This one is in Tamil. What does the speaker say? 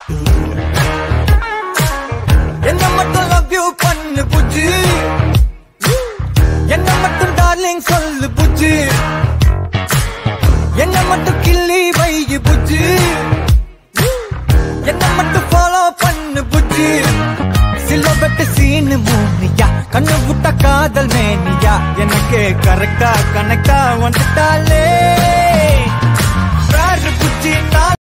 என்ன மட்டும் லவ் யூ பண்ணு புஜ்ஜி, என்ன மட்டும் டார்லிங் சொல்லு புஜ்ஜி, என்ன மட்டும் கிள்ளி வைகி புஜ்ஜி, என்ன மட்டும் ஃபாலோ பண்ணு புஜ்ஜி. சிலபட்டு சீனு மூனியா, கண்ணு விட்ட காதல் மேனியா, எனக்கு கரெக்டா கனெக்டா வந்துட்டாலே புஜ்ஜி.